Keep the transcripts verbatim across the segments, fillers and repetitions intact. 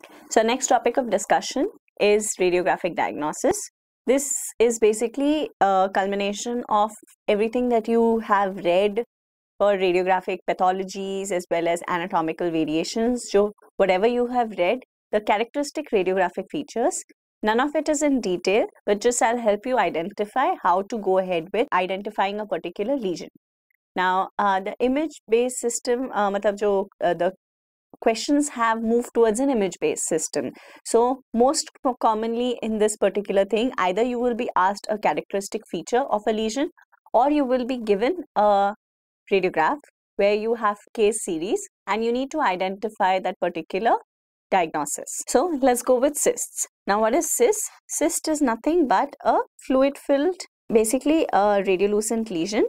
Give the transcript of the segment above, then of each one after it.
So next topic of discussion is radiographic diagnosis. This is basically a culmination of everything that you have read for radiographic pathologies as well as anatomical variations. So whatever you have read, the characteristic radiographic features, none of it is in detail, but just I'll help you identify how to go ahead with identifying a particular lesion. Now, uh, the image-based system, uh, matlab jo, uh, the questions have moved towards an image-based system. So most commonly in this particular thing, either you will be asked a characteristic feature of a lesion, or you will be given a radiograph where you have case series and you need to identify that particular diagnosis. So let's go with cysts. Now what is cyst? Cyst is nothing but a fluid-filled, basically a radiolucent lesion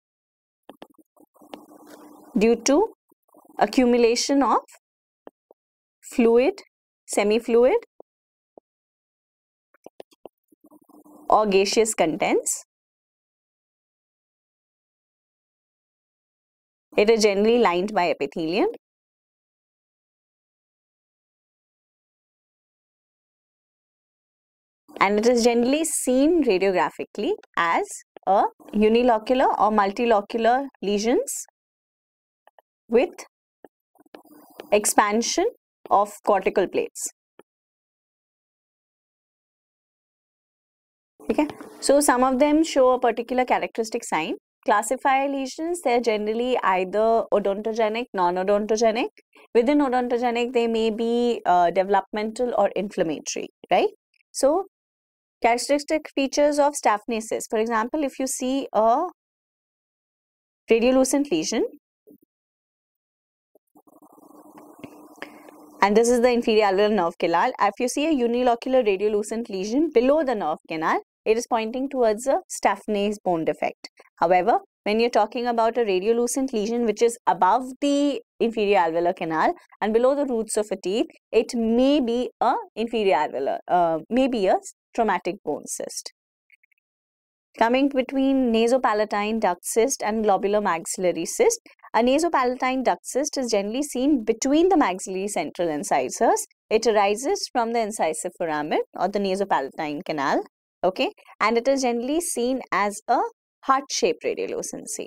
due to accumulation of fluid, semi-fluid or gaseous contents. It is generally lined by epithelium. And it is generally seen radiographically as a unilocular or multilocular lesions with expansion of cortical plates. Okay, so some of them show a particular characteristic sign. Classify lesions, they are generally either odontogenic, non-odontogenic. Within odontogenic, they may be uh, developmental or inflammatory, right? So, characteristic features of Staphylococcus cyst. For example, if you see a radiolucent lesion, and this is the inferior alveolar nerve canal. If you see a unilocular radiolucent lesion below the nerve canal, it is pointing towards a Staphylococcus bone defect. However, when you're talking about a radiolucent lesion which is above the inferior alveolar canal and below the roots of a teeth, it may be a inferior alveolar, uh, maybe a traumatic bone cyst. Coming between nasopalatine duct cyst and globular maxillary cyst. A nasopalatine duct cyst is generally seen between the maxillary central incisors. It arises from the incisive foramen or the nasopalatine canal, okay, and it is generally seen as a heart-shaped radiolucency.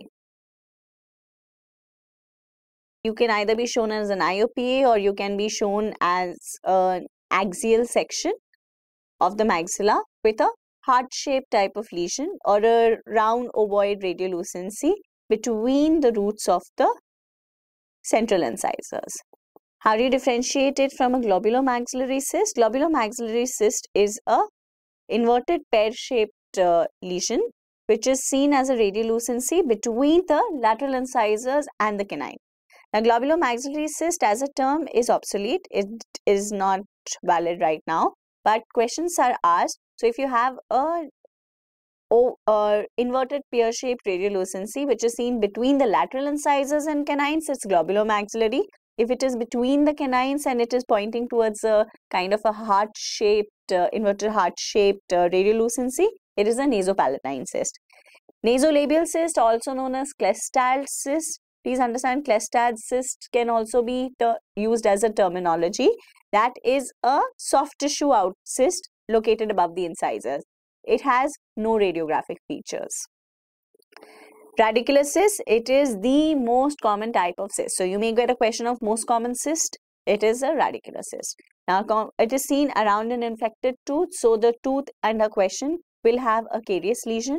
You can either be shown as an I O P A or you can be shown as an axial section of the maxilla with a heart-shaped type of lesion or a round ovoid radiolucency between the roots of the central incisors. How do you differentiate it from a globular maxillary cyst? Globular maxillary cyst is a inverted pear-shaped uh, lesion which is seen as a radiolucency between the lateral incisors and the canine. Now, globular maxillary cyst as a term is obsolete. It is not valid right now, but questions are asked. So, if you have a Oh, uh, inverted pear-shaped radiolucency which is seen between the lateral incisors and canines, it's globular maxillary. If it is between the canines and it is pointing towards a kind of a heart-shaped, uh, inverted heart-shaped uh, radiolucency, it is a nasopalatine cyst. Nasolabial cyst, also known as Klestad cyst. Please understand, Klestad cyst can also be used as a terminology. That is a soft tissue out cyst located above the incisors. It has no radiographic features. Radicular cyst, it is the most common type of cyst. So you may get a question of most common cyst. It is a radicular cyst. Now it is seen around an infected tooth. So the tooth under question will have a carious lesion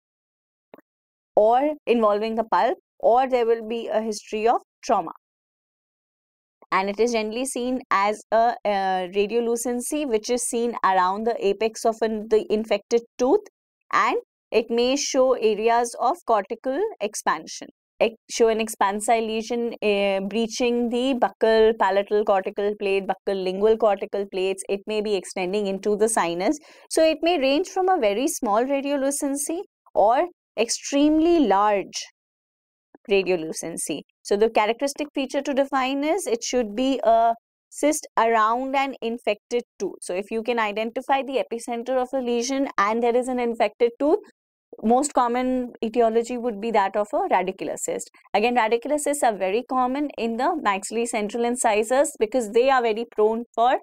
or involving the pulp, or there will be a history of trauma. And it is generally seen as a uh, radiolucency which is seen around the apex of an, the infected tooth, and it may show areas of cortical expansion. It show an expansile lesion uh, breaching the buccal palatal cortical plate, buccal lingual cortical plates. It may be extending into the sinus. So it may range from a very small radiolucency or extremely large radiolucency. So the characteristic feature to define is it should be a cyst around an infected tooth. So if you can identify the epicenter of a lesion and there is an infected tooth, most common etiology would be that of a radicular cyst. Again, radicular cysts are very common in the maxillary central incisors because they are very prone for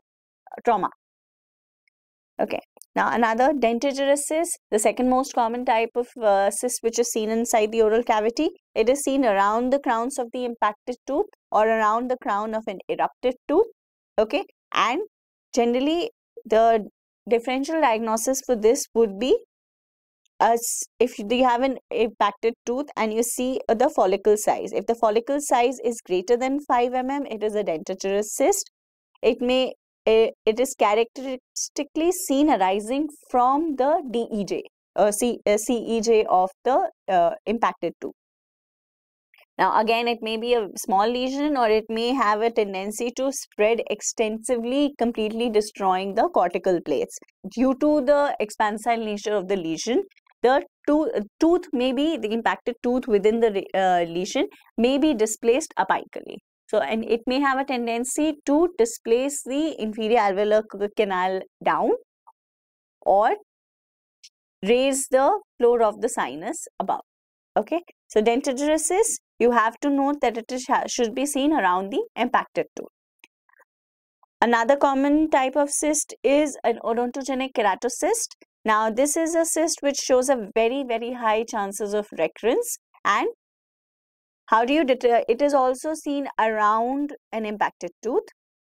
trauma. Okay. Now another dentigerous cyst, the second most common type of uh, cyst which is seen inside the oral cavity. It is seen around the crowns of the impacted tooth or around the crown of an erupted tooth. Okay. And generally the differential diagnosis for this would be as if you have an impacted tooth and you see the follicle size. If the follicle size is greater than five millimeters, it is a dentigerous cyst. It may it is characteristically seen arising from the D E J or C, uh, C E J of the uh, impacted tooth. Now again, it may be a small lesion or it may have a tendency to spread extensively, completely destroying the cortical plates. Due to the expansile nature of the lesion, the tooth, tooth may be, the impacted tooth within the uh, lesion may be displaced apically. So, and it may have a tendency to displace the inferior alveolar canal down or raise the floor of the sinus above. Okay. So, dentigerous cyst, you have to note that it is, should be seen around the impacted tooth. Another common type of cyst is an odontogenic keratocyst. Now, this is a cyst which shows a very, very high chances of recurrence. And how do you deter? It is also seen around an impacted tooth.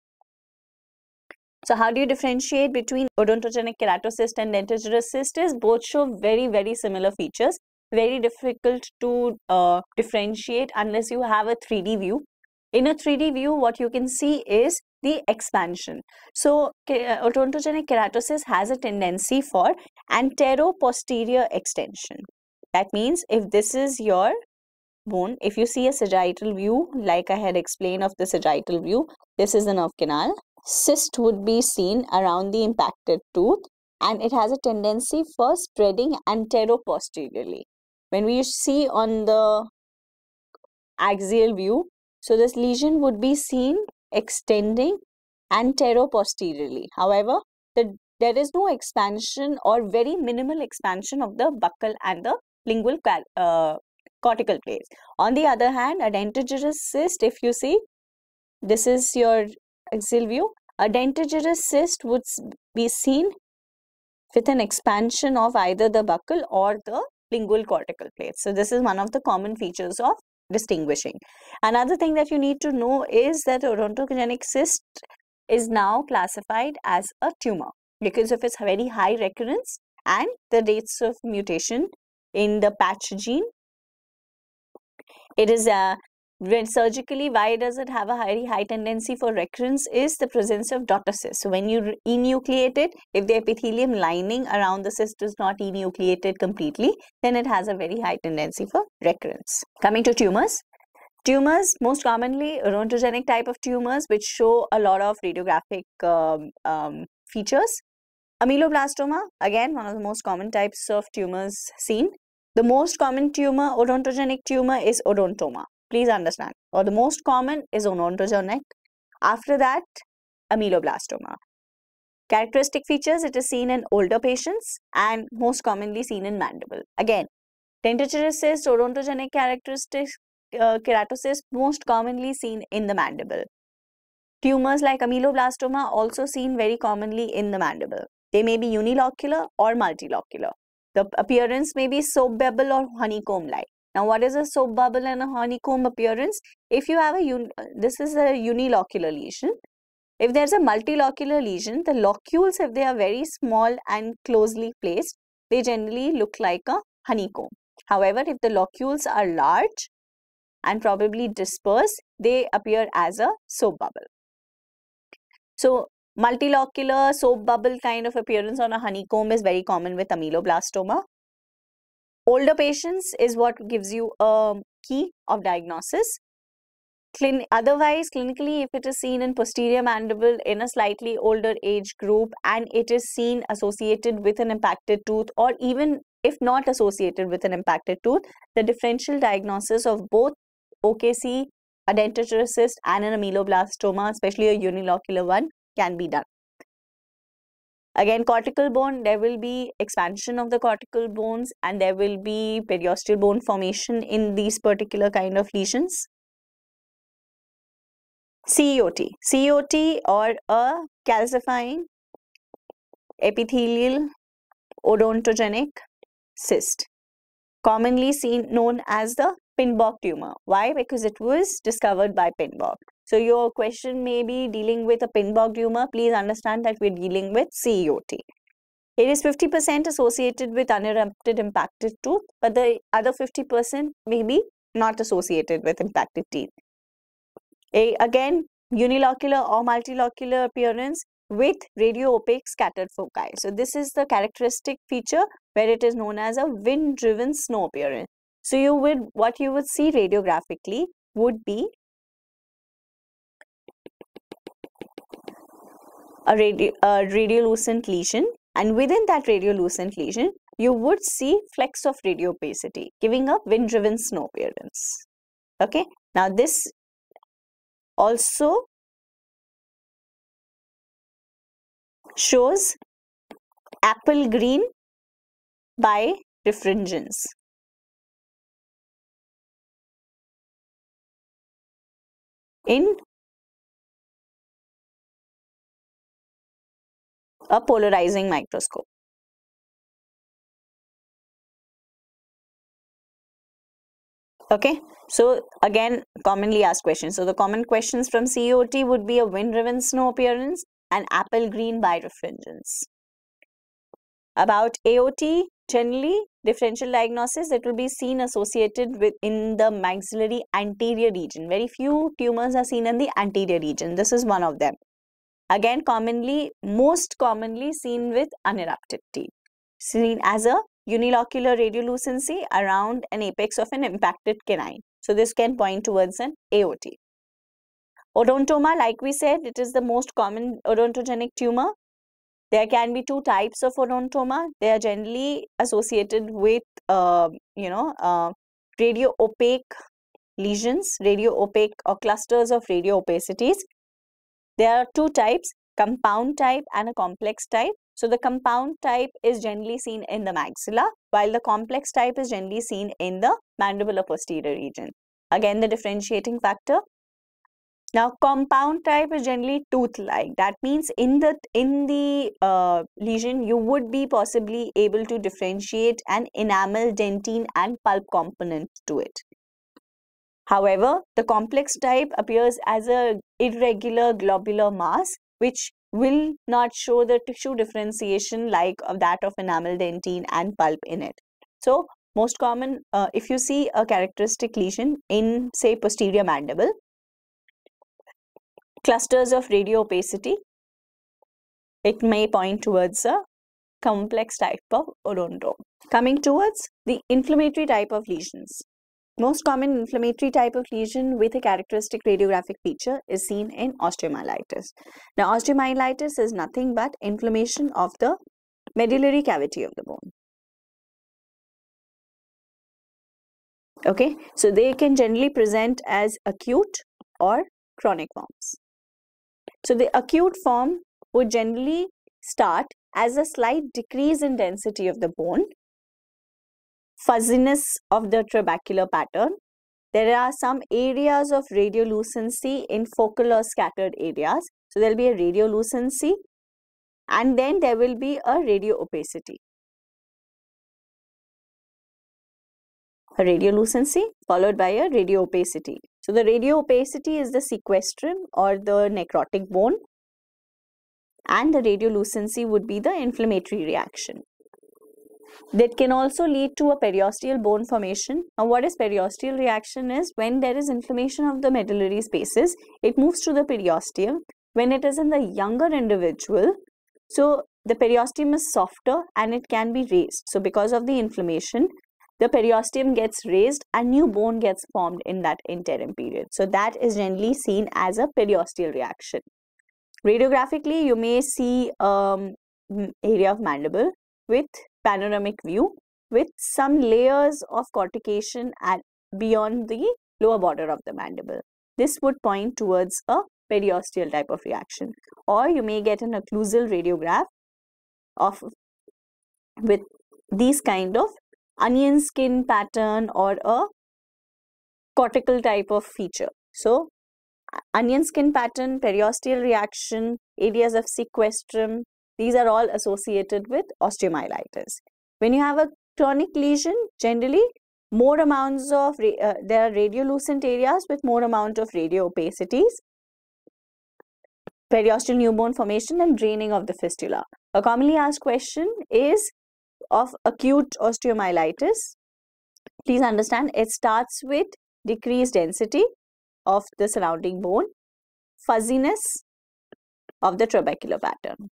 So, how do you differentiate between odontogenic keratocyst and dentigerous cyst? Is both show very, very similar features. Very difficult to uh, differentiate unless you have a three D view. In a three D view, what you can see is the expansion. So, odontogenic keratocyst has a tendency for antero-posterior extension. That means if this is your bone, if you see a sagittal view, like I had explained of the sagittal view, this is the nerve canal. Cyst would be seen around the impacted tooth and it has a tendency for spreading antero-posteriorly. When we see on the axial view, so this lesion would be seen extending antero-posteriorly. However, the, there is no expansion or very minimal expansion of the buccal and the lingual uh, cortical plates. On the other hand, a dentigerous cyst, if you see, this is your axial view, a dentigerous cyst would be seen with an expansion of either the buccal or the lingual cortical plates. So, this is one of the common features of distinguishing. Another thing that you need to know is that odontogenic cyst is now classified as a tumor because of its very high recurrence and the rates of mutation in the patch gene. It is a when surgically, why does it have a very high tendency for recurrence is the presence of daughter cysts. So, when you enucleate it, if the epithelium lining around the cyst is not enucleated completely, then it has a very high tendency for recurrence. Coming to tumors. Tumors, most commonly odontogenic type of tumors which show a lot of radiographic um, um, features. Ameloblastoma, again one of the most common types of tumors seen. The most common tumor, odontogenic tumor is odontoma. Please understand, or the most common is odontogenic. After that, ameloblastoma. Characteristic features, it is seen in older patients and most commonly seen in mandible. Again, dentigerous cyst, odontogenic characteristics, uh, keratocyst most commonly seen in the mandible. Tumors like ameloblastoma also seen very commonly in the mandible. They may be unilocular or multilocular. The appearance may be soap bubble or honeycomb-like. Now, what is a soap bubble and a honeycomb appearance? If you have a, un this is a unilocular lesion. If there's a multilocular lesion, the locules, if they are very small and closely placed, they generally look like a honeycomb. However, if the locules are large and probably dispersed, they appear as a soap bubble. So, multilocular soap bubble kind of appearance on a honeycomb is very common with ameloblastoma. Older patients is what gives you a key of diagnosis. Clin otherwise, clinically, if it is seen in posterior mandible in a slightly older age group and it is seen associated with an impacted tooth, or even if not associated with an impacted tooth, the differential diagnosis of both O K C, a dentigerous cyst and an ameloblastoma, especially a unilocular one, can be done. Again, cortical bone, there will be expansion of the cortical bones and there will be periosteal bone formation in these particular kind of lesions. C O T. C O T, or a calcifying epithelial odontogenic cyst, commonly seen known as the Pinbock tumor. Why? Because it was discovered by Pinbock. So your question may be dealing with a Pinbock tumor. Please understand that we're dealing with C O T. It is fifty percent associated with unerupted impacted tooth, but the other fifty percent may be not associated with impacted teeth. A, again, unilocular or multilocular appearance with radio-opaque scattered foci. So this is the characteristic feature where it is known as a wind-driven snow appearance. So you would, what you would see radiographically would be a, radi a radiolucent lesion, and within that radiolucent lesion, you would see flecks of radiopacity, giving a wind-driven snow appearance. Okay, now this also shows apple green by refringence. In a polarizing microscope. Okay, so again, commonly asked questions. So the common questions from C O T would be a wind-driven snow appearance and apple green by refringence. About A O T, generally differential diagnosis, it will be seen associated with in the maxillary anterior region. Very few tumors are seen in the anterior region. This is one of them. Again, commonly, most commonly seen with unerupted teeth, seen as a unilocular radiolucency around an apex of an impacted canine. So this can point towards an A O T. Odontoma, like we said, it is the most common odontogenic tumor. There can be two types of odontoma. They are generally associated with, uh, you know, uh, radio-opaque lesions, radio-opaque or clusters of radio-opacities. There are two types, compound type and a complex type. So the compound type is generally seen in the maxilla, while the complex type is generally seen in the mandibular posterior region. Again, the differentiating factor. Now, compound type is generally tooth-like. That means in the in the uh, lesion, you would be possibly able to differentiate an enamel, dentine, and pulp component to it. However, the complex type appears as a irregular globular mass, which will not show the tissue differentiation like of that of enamel, dentine, and pulp in it. So, most common, uh, if you see a characteristic lesion in, say, posterior mandible, clusters of radio opacity, it may point towards a complex type of odontoma. Coming towards the inflammatory type of lesions. Most common inflammatory type of lesion with a characteristic radiographic feature is seen in osteomyelitis. Now, osteomyelitis is nothing but inflammation of the medullary cavity of the bone. Okay, so they can generally present as acute or chronic forms. So the acute form would generally start as a slight decrease in density of the bone, fuzziness of the trabecular pattern. There are some areas of radiolucency in focal or scattered areas. So there will be a radiolucency and then there will be a radio opacity. A radiolucency followed by a radio opacity. So the radio opacity is the sequestrum or the necrotic bone, and the radiolucency would be the inflammatory reaction. That can also lead to a periosteal bone formation. Now, what is periosteal reaction is when there is inflammation of the medullary spaces, it moves to the periosteum. When it is in the younger individual, so the periosteum is softer and it can be raised. So because of the inflammation, the periosteum gets raised and new bone gets formed in that interim period. So that is generally seen as a periosteal reaction. Radiographically, you may see um, area of mandible with panoramic view with some layers of cortication at beyond the lower border of the mandible. This would point towards a periosteal type of reaction. Or you may get an occlusal radiograph of with these kind of onion skin pattern or a cortical type of feature. So onion skin pattern, periosteal reaction, areas of sequestrum, these are all associated with osteomyelitis. When you have a chronic lesion, generally more amounts of, uh, there are radiolucent areas with more amount of radiopacities, periosteal new bone formation and draining of the fistula. A commonly asked question is of acute osteomyelitis. Please understand, it starts with decreased density of the surrounding bone, fuzziness of the trabecular pattern.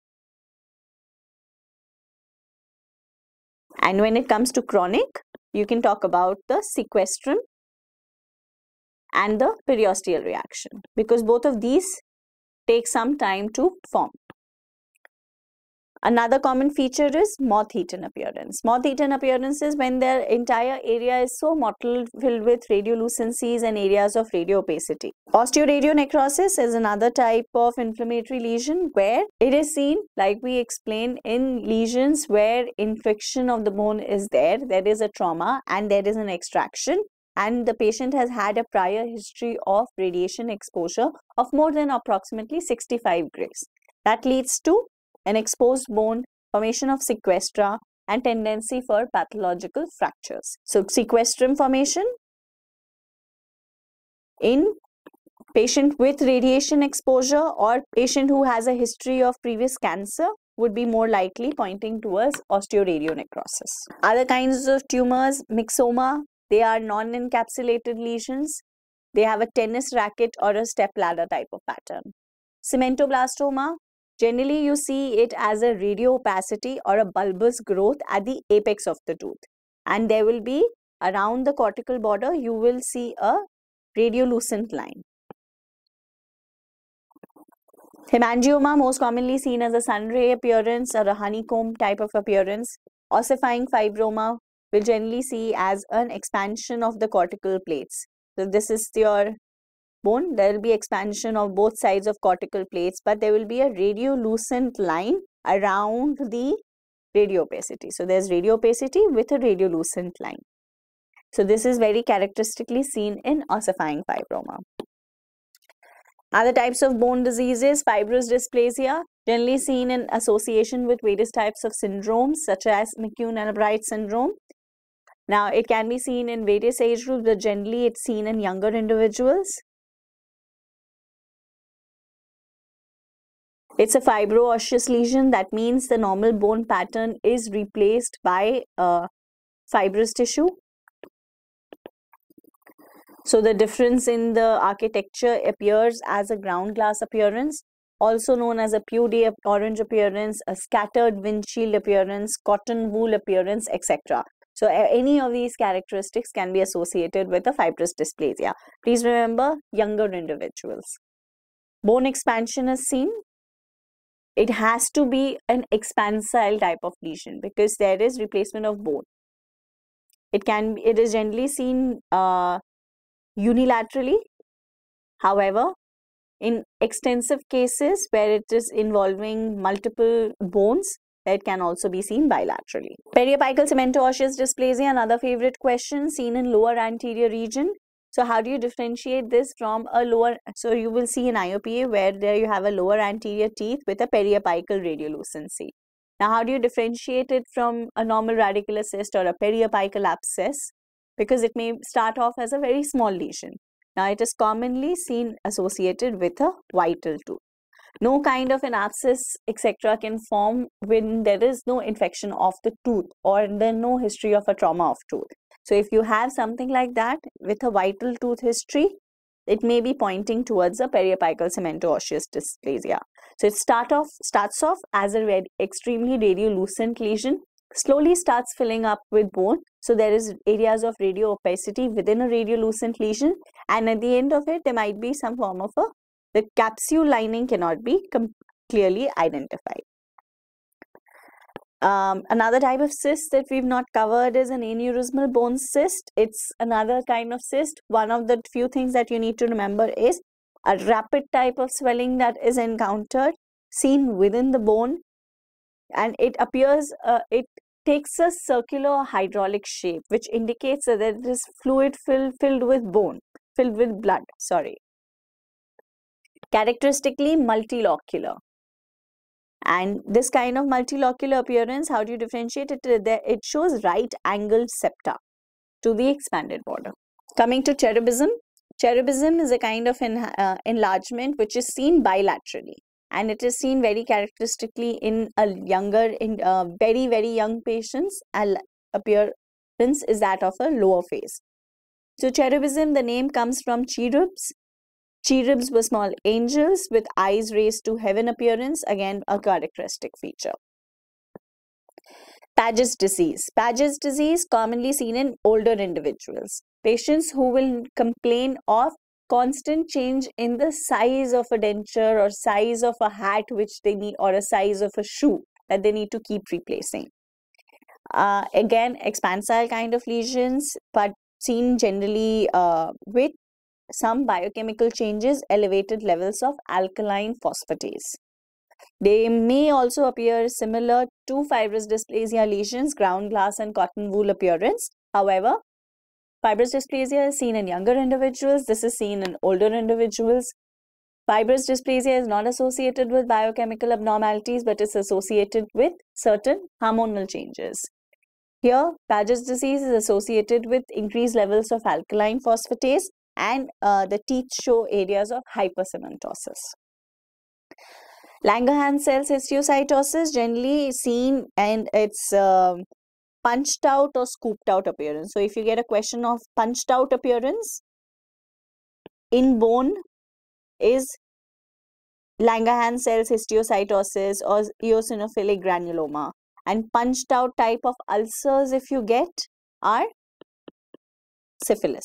And when it comes to chronic, you can talk about the sequestrum and the periosteal reaction, because both of these take some time to form. Another common feature is moth-eaten appearance. Moth-eaten appearance is when their entire area is so mottled, filled with radiolucencies and areas of radioopacity. Osteoradionecrosis is another type of inflammatory lesion where it is seen, like we explained, in lesions where infection of the bone is there, there is a trauma and there is an extraction, and the patient has had a prior history of radiation exposure of more than approximately sixty-five grays. That leads to an exposed bone, formation of sequestra, and tendency for pathological fractures. So, sequestrum formation in patient with radiation exposure or patient who has a history of previous cancer would be more likely pointing towards osteoradionecrosis. Other kinds of tumors, myxoma, they are non-encapsulated lesions. They have a tennis racket or a step ladder type of pattern. Cementoblastoma, generally you see it as a radioopacity or a bulbous growth at the apex of the tooth. And there will be, around the cortical border, you will see a radiolucent line. Hemangioma, most commonly seen as a sunray appearance or a honeycomb type of appearance. Ossifying fibroma will generally see as an expansion of the cortical plates. So this is your bone, there will be expansion of both sides of cortical plates, but there will be a radiolucent line around the radioopacity. So there's radioopacity with a radiolucent line. So this is very characteristically seen in ossifying fibroma. Other types of bone diseases, fibrous dysplasia, generally seen in association with various types of syndromes such as McCune-Albright syndrome. Now, it can be seen in various age groups, but generally it's seen in younger individuals. It's a fibro-osseous lesion. That means the normal bone pattern is replaced by uh, fibrous tissue. So the difference in the architecture appears as a ground glass appearance, also known as a pude orange appearance, a scattered windshield appearance, cotton wool appearance, et cetera. So any of these characteristics can be associated with a fibrous dysplasia. Please remember, younger individuals. Bone expansion is seen. It has to be an expansile type of lesion because there is replacement of bone. It can, it is generally seen uh, unilaterally. However, in extensive cases where it is involving multiple bones, it can also be seen bilaterally. Periapical cemento-osseous dysplasia, another favorite question, seen in lower anterior region. So how do you differentiate this from a lower, so you will see in I O P A where there you have a lower anterior teeth with a periapical radiolucency. Now how do you differentiate it from a normal radicular cyst or a periapical abscess? Because it may start off as a very small lesion. Now it is commonly seen associated with a vital tooth. No kind of an abscess, et cetera can form when there is no infection of the tooth or there no history of a trauma of tooth. So if you have something like that with a vital tooth history, it may be pointing towards a periapical cemento-osseous dysplasia. So it start off, starts off as a red, extremely radiolucent lesion, slowly starts filling up with bone. So there is areas of radioopacity within a radiolucent lesion, and at the end of it, there might be some form of a, the capsule lining cannot be clearly identified. Um, another type of cyst that we've not covered is an aneurysmal bone cyst. It's another kind of cyst. One of the few things that you need to remember is a rapid type of swelling that is encountered, seen within the bone, and it appears, uh, it takes a circular hydraulic shape, which indicates that there is fluid fill, filled with bone, filled with blood, sorry. characteristically multilocular. And this kind of multilocular appearance, how do you differentiate it? It shows right-angled septa to the expanded border. Coming to cherubism, cherubism is a kind of en uh, enlargement which is seen bilaterally, and it is seen very characteristically in a younger, in uh, very very young patients. And appearance is that of a lower face. So cherubism, the name comes from cherubs. Cherubs were small angels with eyes raised to heaven appearance, again a characteristic feature. Paget's disease. Paget's disease commonly seen in older individuals. Patients who will complain of constant change in the size of a denture or size of a hat which they need, or a size of a shoe that they need to keep replacing. Uh, again, expansile kind of lesions, but seen generally uh, with some biochemical changes, elevated levels of alkaline phosphatase. They may also appear similar to fibrous dysplasia lesions, ground glass and cotton wool appearance. However, fibrous dysplasia is seen in younger individuals. This is seen in older individuals. Fibrous dysplasia is not associated with biochemical abnormalities, but is associated with certain hormonal changes. Here, Paget's disease is associated with increased levels of alkaline phosphatase, and uh, the teeth show areas of hypercementosis. Langerhans cells histiocytosis, generally seen, and it's uh, punched out or scooped out appearance. So if you get a question of punched out appearance in bone, is Langerhans cells histiocytosis or eosinophilic granuloma. And punched out type of ulcers, if you get, are syphilis.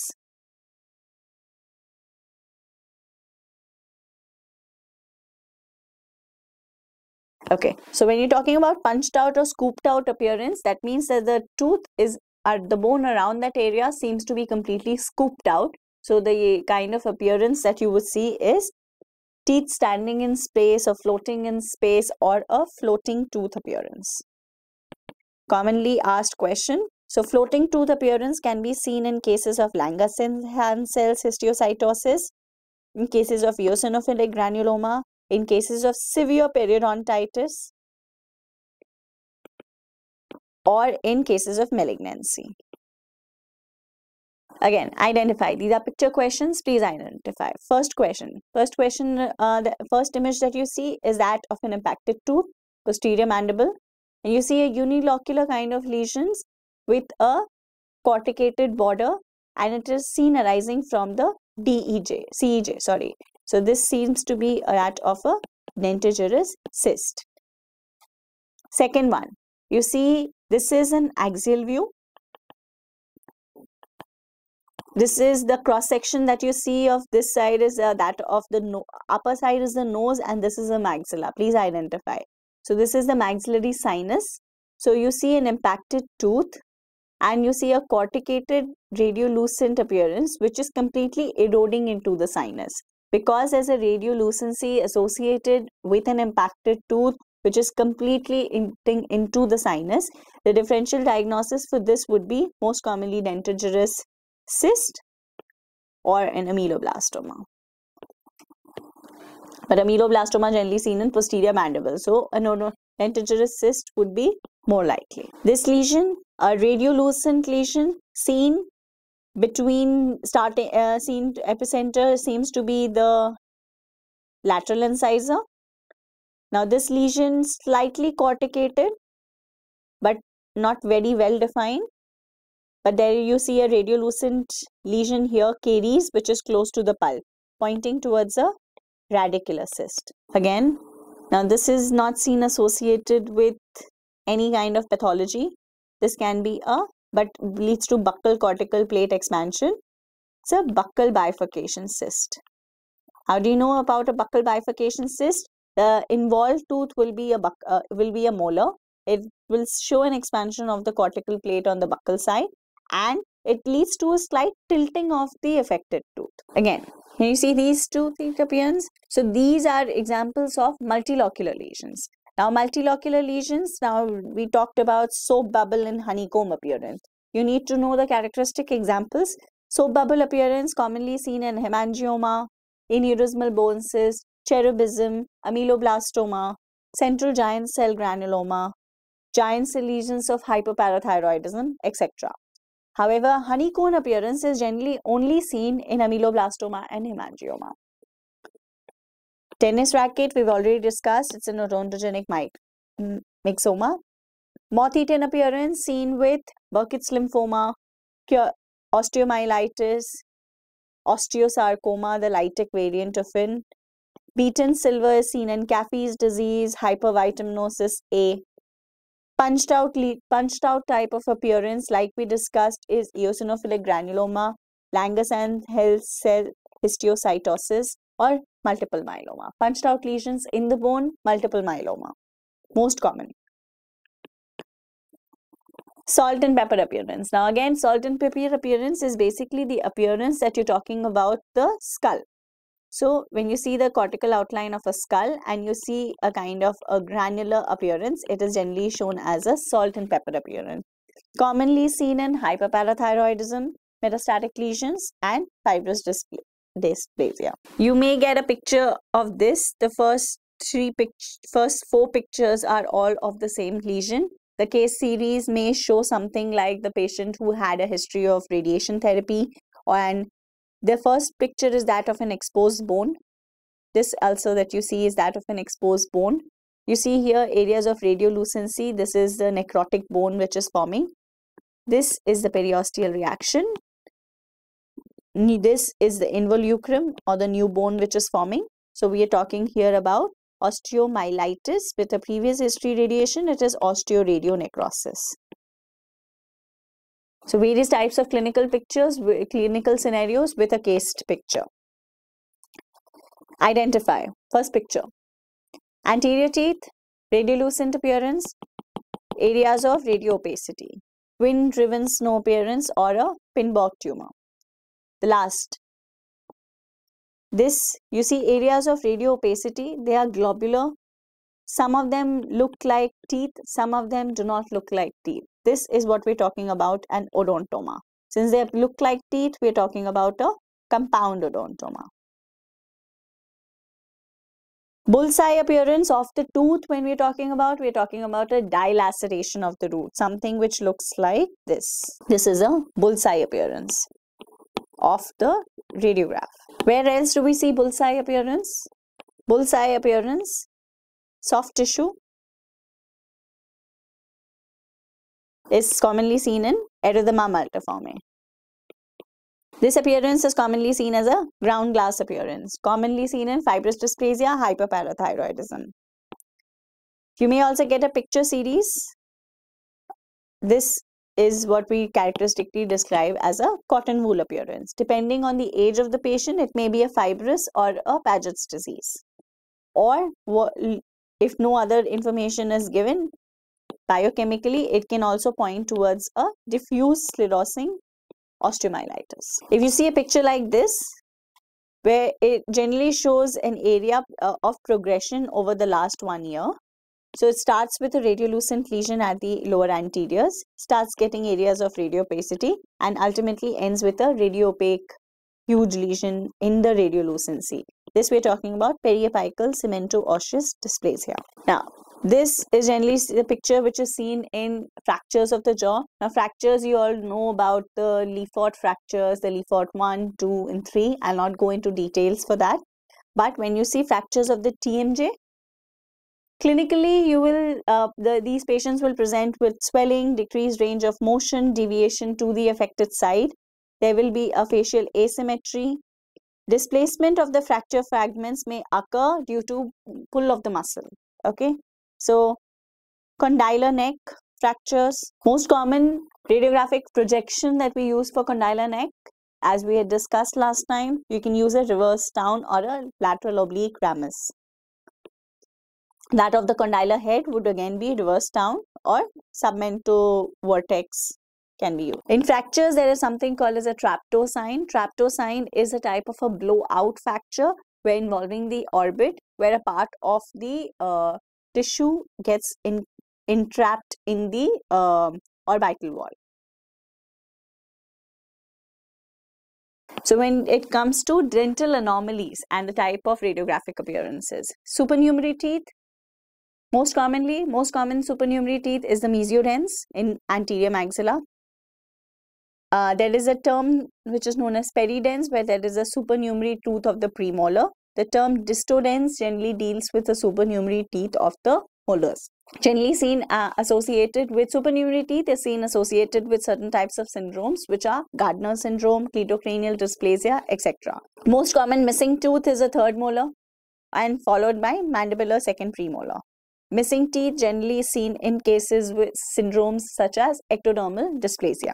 Okay, so when you're talking about punched out or scooped out appearance, that means that the tooth is, at the bone around that area seems to be completely scooped out. So the kind of appearance that you would see is teeth standing in space or floating in space, or a floating tooth appearance. Commonly asked question. So floating tooth appearance can be seen in cases of Langerhans cells histiocytosis, in cases of eosinophilic granuloma, in cases of severe periodontitis, or in cases of malignancy. Again, identify. These are picture questions. Please identify. First question. First question, uh, the first image that you see is that of an impacted tooth, posterior mandible. And you see a unilocular kind of lesions with a corticated border, and it is seen arising from the D E J, C E J, sorry. So this seems to be that of a dentigerous cyst. Second one, you see this is an axial view. This is the cross section that you see of this side is uh, that of the no upper side is the nose, and this is a maxilla. Please identify. So this is the maxillary sinus. So you see an impacted tooth, and you see a corticated radiolucent appearance which is completely eroding into the sinus. Because there's a radiolucency associated with an impacted tooth which is completely eating into the sinus, the differential diagnosis for this would be most commonly dentigerous cyst or an ameloblastoma. But ameloblastoma generally seen in posterior mandible, so a dentigerous cyst would be more likely. This lesion, a radiolucent lesion seen between starting uh, seen epicenter seems to be the lateral incisor. Now this lesion slightly corticated but not very well defined. But there you see a radiolucent lesion here, caries, which is close to the pulp, pointing towards a radicular cyst. Again, now this is not seen associated with any kind of pathology. This can be a, but leads to buccal cortical plate expansion. It's a buccal bifurcation cyst. How do you know about a buccal bifurcation cyst? The involved tooth will be a buc uh, will be a molar. It will show an expansion of the cortical plate on the buccal side, and it leads to a slight tilting of the affected tooth. Again, can you see these two teeth appearance? So these are examples of multilocular lesions. Now multilocular lesions, now we talked about soap bubble and honeycomb appearance. You need to know the characteristic examples. Soap bubble appearance commonly seen in hemangioma, aneurysmal bone cyst, cherubism, ameloblastoma, central giant cell granuloma, giant cell lesions of hyperparathyroidism, et cetera. However, honeycomb appearance is generally only seen in ameloblastoma and hemangioma. Tennis racket, we've already discussed, it's an odontogenic myxoma. Moth-eaten appearance seen with Burkitt's lymphoma, osteomyelitis, osteosarcoma, the Lytic variant of it. Beaten silver is seen in Caffey's disease, hypervitaminosis A. Punched out, punched out type of appearance, like we discussed, is eosinophilic granuloma, Langerhans cell histiocytosis, or multiple myeloma. Punched out lesions in the bone, multiple myeloma, most common. Salt and pepper appearance. Now again, salt and pepper appearance is basically the appearance that you're talking about the skull. So when you see the cortical outline of a skull and you see a kind of a granular appearance, it is generally shown as a salt and pepper appearance. Commonly seen in hyperparathyroidism, metastatic lesions, and fibrous dysplasia. You may get a picture of this. The first three pictures, first four pictures are all of the same lesion. The case series may show something like the patient who had a history of radiation therapy, and the first picture is that of an exposed bone. This also that you see is that of an exposed bone. You see here areas of radiolucency. This is the necrotic bone which is forming. This is the periosteal reaction. This is the involucrum or the new bone which is forming. So we are talking here about osteomyelitis with a previous history radiation. It is osteoradionecrosis. So various types of clinical pictures, clinical scenarios with a cased picture. Identify. First picture. Anterior teeth, radiolucent appearance, areas of radioopacity, wind-driven snow appearance, or a Pinbock tumor. The last. This, you see areas of radioopacity, they are globular. Some of them look like teeth, some of them do not look like teeth. This is what we're talking about, an odontoma. Since they look like teeth, we're talking about a compound odontoma. Bullseye appearance of the tooth, when we're talking about, we're talking about a dilaceration of the root, something which looks like this. This is a bullseye appearance of the radiograph. Where else do we see bullseye appearance? Bullseye appearance, soft tissue, is commonly seen in erythema multiforme. This appearance is commonly seen as a ground glass appearance, commonly seen in fibrous dysplasia, hyperparathyroidism. You may also get a picture series. This is what we characteristically describe as a cotton wool appearance. Depending on the age of the patient, it may be a fibrous or a Paget's disease. Or if no other information is given, biochemically, it can also point towards a diffuse sclerosing osteomyelitis. If you see a picture like this, where it generally shows an area uh, of progression over the last one year. So it starts with a radiolucent lesion at the lower anteriors, starts getting areas of radiopacity, and ultimately ends with a radiopaque huge lesion in the radiolucency. This we're talking about periapical cemento-osseous dysplasia. Now, this is generally the picture which is seen in fractures of the jaw. Now, fractures, you all know about the Lefort fractures, the Lefort one, two, and three. I'll not go into details for that. But when you see fractures of the T M J, clinically, you will uh, the, these patients will present with swelling, decreased range of motion, deviation to the affected side. There will be a facial asymmetry. Displacement of the fracture fragments may occur due to pull of the muscle. Okay, so condylar neck fractures, most common radiographic projection that we use for condylar neck, as we had discussed last time, you can use a reverse down or a lateral oblique ramus. That of the condylar head would again be reverse down or submento vertex can be used. In fractures, there is something called as a trapdoor sign. Trapdoor sign is a type of a blowout fracture where involving the orbit, where a part of the uh, tissue gets in, entrapped in the uh, orbital wall. So when it comes to dental anomalies and the type of radiographic appearances, supernumerary teeth, most commonly, most common supernumerary teeth is the mesiodens in anterior maxilla. Uh, there is a term which is known as peridens, where there is a supernumerary tooth of the premolar. The term distodens generally deals with the supernumerary teeth of the molars. Generally seen uh, associated with supernumerary teeth is seen associated with certain types of syndromes, which are Gardner syndrome, cleidocranial dysplasia, et cetera. Most common missing tooth is a third molar and followed by mandibular second premolar. Missing teeth generally seen in cases with syndromes such as ectodermal dysplasia.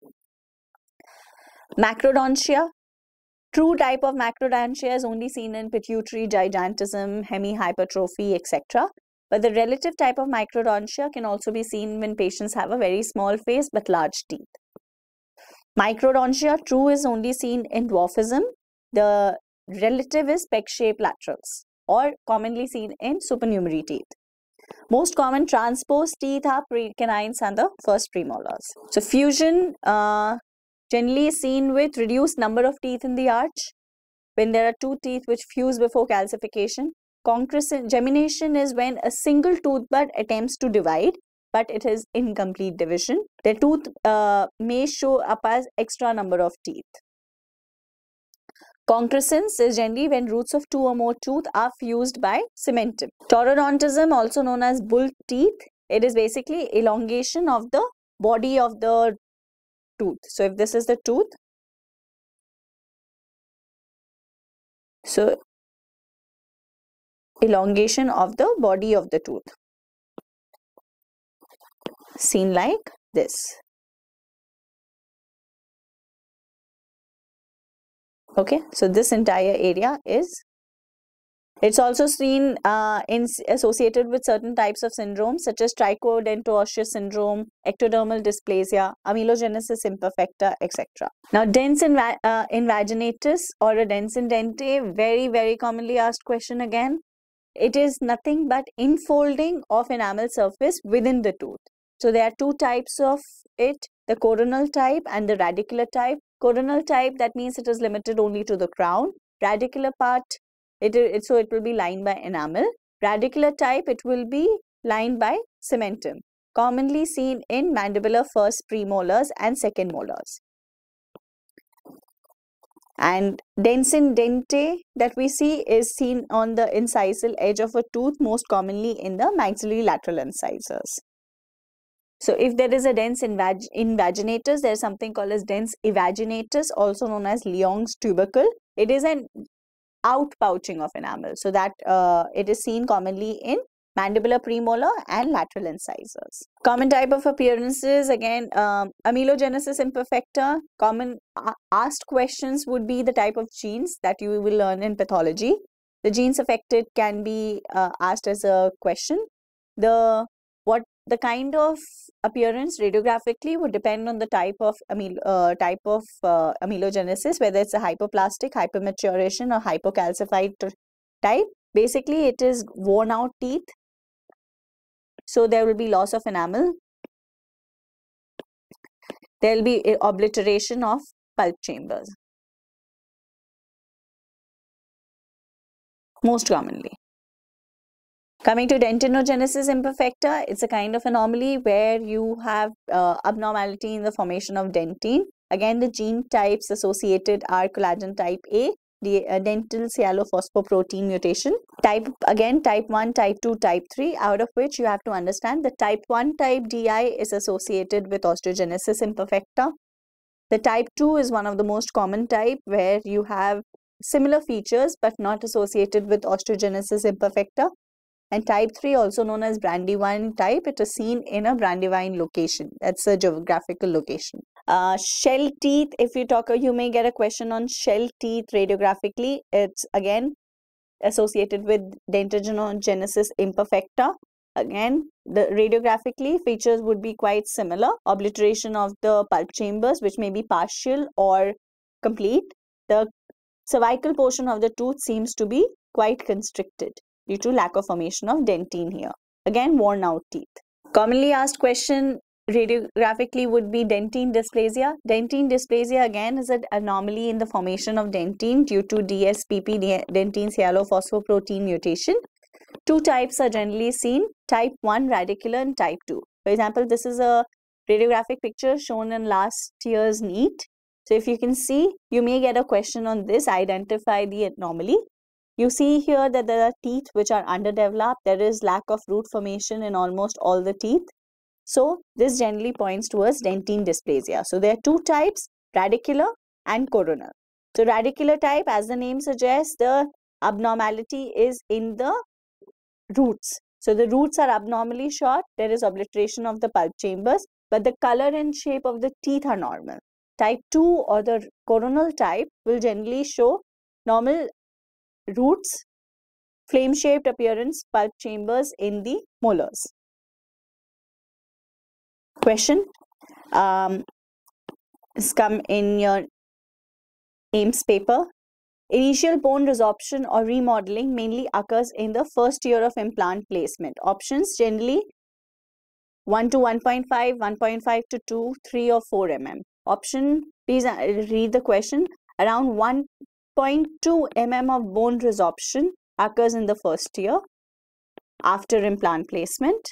Macrodontia. True type of macrodontia is only seen in pituitary gigantism, hemihypertrophy, et cetera. But the relative type of microdontia can also be seen when patients have a very small face but large teeth. Microdontia true is only seen in dwarfism. The relative is peck-shaped laterals, or commonly seen in supernumerary teeth. Most common transposed teeth are precanines and the first premolars. So fusion uh, generally is seen with reduced number of teeth in the arch when there are two teeth which fuse before calcification. Concrescent gemination is when a single tooth bud attempts to divide, but it is incomplete division. The tooth uh, may show up as extra number of teeth. Concrescence is generally when roots of two or more teeth are fused by cementum. Taurodontism, also known as bull teeth, it is basically elongation of the body of the tooth. So if this is the tooth, so elongation of the body of the tooth, seen like this. Okay, so this entire area is, it's also seen uh, in associated with certain types of syndromes such as trichodento-osseous syndrome, ectodermal dysplasia, amelogenesis imperfecta, et cetera. Now, dens inva uh, invaginatus or a dens in dente, very, very commonly asked question again. It is nothing but infolding of enamel surface within the tooth. So there are two types of it, the coronal type and the radicular type. Coronal type, that means it is limited only to the crown. Radicular part, it, it so it will be lined by enamel. Radicular type, it will be lined by cementum. Commonly seen in mandibular first premolars and second molars. And dens in dente that we see is seen on the incisal edge of a tooth, most commonly in the maxillary lateral incisors. So if there is a dens invag invaginatus, there is something called as dens evaginatus, also known as Leong's tubercle. It is an outpouching of enamel. So that uh, it is seen commonly in mandibular premolar and lateral incisors. Common type of appearances, again, um, amelogenesis imperfecta. Common uh, asked questions would be the type of genes that you will learn in pathology. The genes affected can be uh, asked as a question. The what the kind of appearance radiographically would depend on the type of amyl uh, type of uh, amelogenesis, whether it's a hypoplastic, hypermaturation, or hypocalcified type. Basically, it is worn out teeth. So there will be loss of enamel. There will be obliteration of pulp chambers. Most commonly. Coming to dentinogenesis imperfecta, it's a kind of anomaly where you have uh, abnormality in the formation of dentine. Again, the gene types associated are collagen type A, the uh, dental cyalophosphoprotein mutation. Type, again, type one, type two, type three, out of which you have to understand the type one type D I is associated with osteogenesis imperfecta. The type two is one of the most common type where you have similar features but not associated with osteogenesis imperfecta. And type three, also known as Brandywine type, it is seen in a Brandywine location. That's a geographical location. Uh, shell teeth, if you talk, you may get a question on shell teeth radiographically. It's again associated with dentinogenesis imperfecta. Again, the radiographically features would be quite similar. Obliteration of the pulp chambers, which may be partial or complete. The cervical portion of the tooth seems to be quite constricted due to lack of formation of dentine here. Again, worn out teeth. Commonly asked question radiographically would be dentine dysplasia. Dentine dysplasia again is an anomaly in the formation of dentine due to D S P P, dentine sialoophosphoprotein mutation. Two types are generally seen, type one radicular and type two. For example, this is a radiographic picture shown in last year's NEET. So if you can see, you may get a question on this, identify the anomaly. You see here that there are teeth which are underdeveloped. There is lack of root formation in almost all the teeth. So this generally points towards dentine dysplasia. So there are two types, radicular and coronal. So radicular type, as the name suggests, the abnormality is in the roots. So the roots are abnormally short. There is obliteration of the pulp chambers, but the color and shape of the teeth are normal. Type two or the coronal type will generally show normal roots, flame-shaped appearance, pulp chambers in the molars. Question um, has come in your AIIMS paper. Initial bone resorption or remodeling mainly occurs in the first year of implant placement. Options generally one to one point five, one point five to two, three or four millimeters. Option, please read the question. Around one point two millimeters of bone resorption occurs in the first year after implant placement.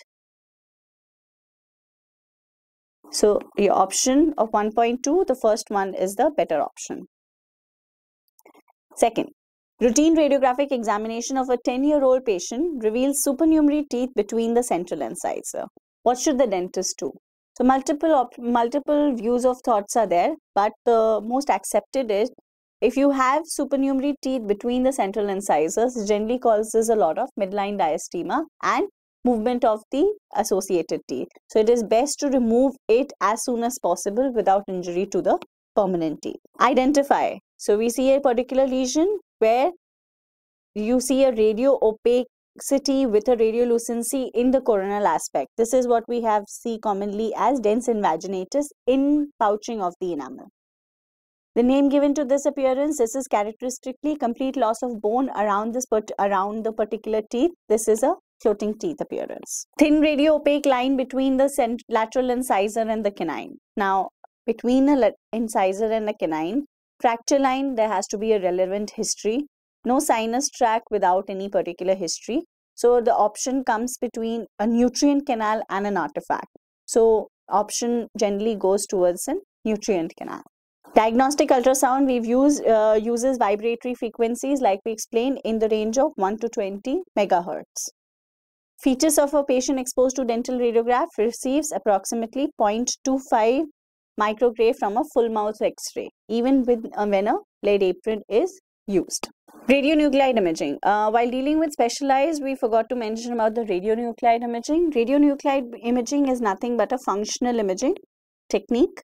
So your option of one point two, the first one is the better option. Second, routine radiographic examination of a ten-year-old patient reveals supernumerary teeth between the central incisor. What should the dentist do? So multiple multiple views of thoughts are there, but the most accepted is if you have supernumerary teeth between the central incisors, it generally causes a lot of midline diastema and movement of the associated teeth. So it is best to remove it as soon as possible without injury to the permanent teeth. Identify. So we see a particular lesion where you see a radio opacity with a radiolucency in the coronal aspect. This is what we have see commonly as dense invaginatus in pouching of the enamel. The name given to this appearance, this is characteristically complete loss of bone around this around the particular teeth. This is a floating teeth appearance. Thin radio opaque line between the lateral incisor and the canine. Now, between the incisor and the canine, fracture line, there has to be a relevant history. No sinus tract without any particular history. So the option comes between a nutrient canal and an artifact. So option generally goes towards a nutrient canal. Diagnostic ultrasound we've used uh, uses vibratory frequencies like we explained in the range of one to twenty megahertz. Fetus of a patient exposed to dental radiograph receives approximately zero point two five microgray from a full mouth X-ray, even with uh, when a lead apron is used. Radionuclide imaging. Uh, while dealing with specialized, we forgot to mention about the radionuclide imaging. Radionuclide imaging is nothing but a functional imaging technique.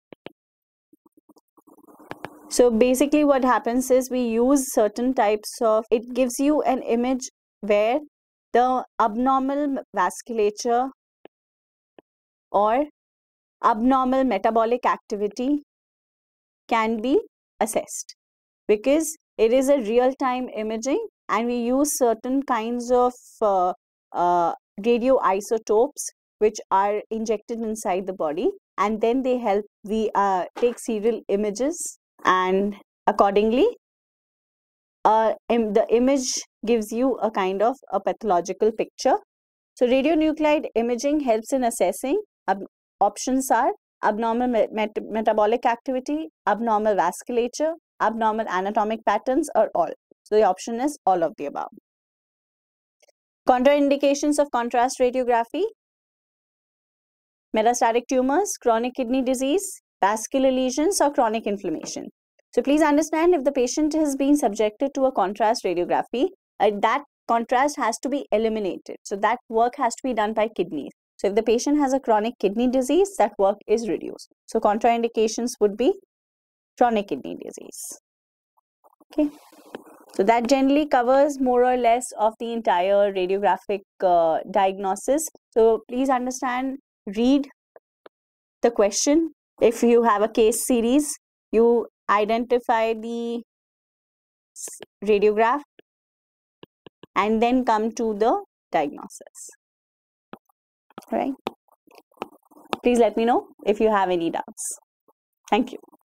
So basically what happens is we use certain types of, it gives you an image where the abnormal vasculature or abnormal metabolic activity can be assessed because it is a real-time imaging and we use certain kinds of uh, uh, radioisotopes which are injected inside the body and then they help we uh, take serial images and accordingly uh, im the image gives you a kind of a pathological picture. So radionuclide imaging helps in assessing. Options are abnormal met metabolic activity, abnormal vasculature, abnormal anatomic patterns or all. So the option is all of the above. Contraindications of contrast radiography: metastatic tumors, chronic kidney disease, vascular lesions or chronic inflammation. So please understand, if the patient has been subjected to a contrast radiography, uh, that contrast has to be eliminated. So that work has to be done by kidneys. So if the patient has a chronic kidney disease, that work is reduced. So contraindications would be chronic kidney disease. Okay. So that generally covers more or less of the entire radiographic uh, diagnosis. So please understand, read the question. If you have a case series, you identify the radiograph and then come to the diagnosis. Right? Please let me know if you have any doubts. Thank you.